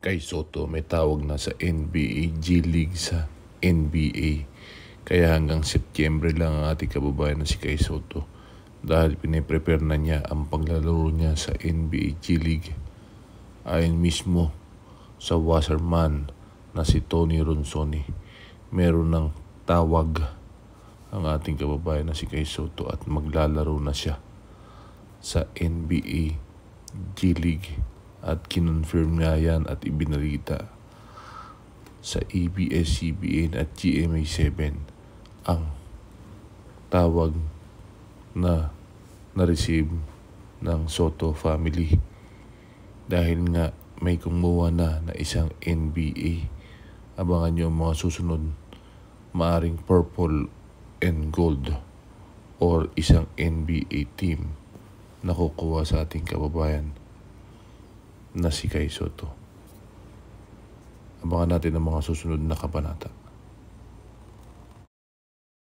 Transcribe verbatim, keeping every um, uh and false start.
kay Soto may tawag na sa N B A G League sa N B A. Kaya hanggang Setyembre lang ang ating kababayan na si Kay Soto dahil piniprepare na niya ang paglalaro niya sa N B A G League. Ayon mismo sa washerman na si Tony Ronsoni, meron ng tawag ang ating kababayan na si Kay Soto at maglalaro na siya sa N B A G League at kinonfirm nga yan at ibinalita sa A B S C B N at G M A seven ang tawag na na-receive ng Soto family dahil nga may kumuha na na isang N B A. Abangan nyo mga susunod, maaring purple and gold or isang N B A team na kukuha sa ating kababayan na si Kay Soto. Abangan natin ang mga susunod na kabanata.